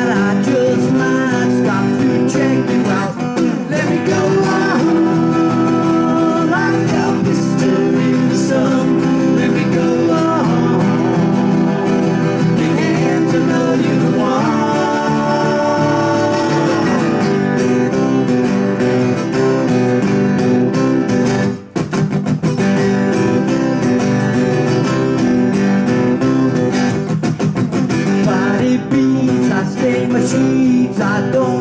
I just might stop to check you out. Let me go on like a pistol in the sun. Let me go on, begin to know you want. Body beats, I stain my sheets, I don't